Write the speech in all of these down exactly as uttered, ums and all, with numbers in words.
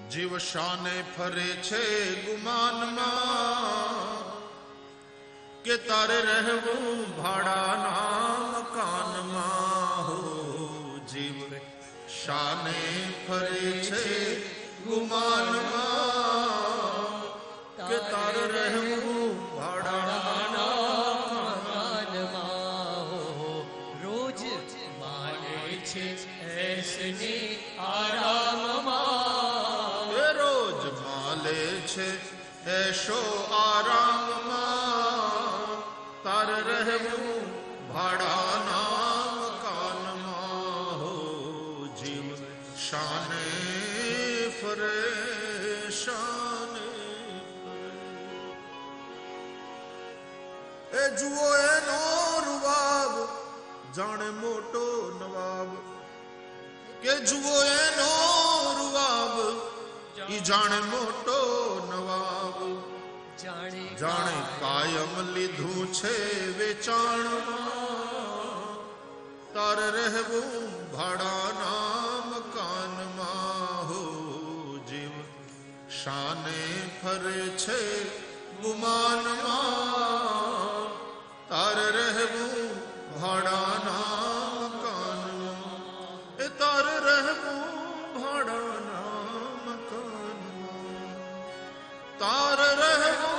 જીવ શાને ફરે છે ગુમાનમાં કે તારે રહેવું ભાડાના મકાનમાં હો જીવ શાને ફરે છે ગુમાનમાં કે તારે રહેવું ભાડાના મકાનમાં હો રોજ માને છે એસને આરામમાં રોજ માલે છે એશો આરામમાં તારે રહેવું ભાડાના મકાનમાં હો જીવ શાને ફરે શાને ફરે એ જુઓ એનો રૂવાબ જાણે મોટો નવાબ કે જુઓ એનો રૂવાબ ઈ જાણે મોટો નવાબ જાણે કાયમ લીધું છે વેચાણમાં તારે રહેવું ભાડાના મકાનમાં હો જીવ શાને ફરે છે ગુમાનમાં તારે રહેવું ભાડાના મકાનમાં એ તારે રહેવું ભાડાના મકાનમાં તારે રહેવું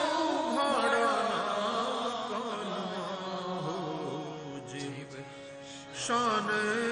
ભાડાના મકાનમાં હો જીવ શાને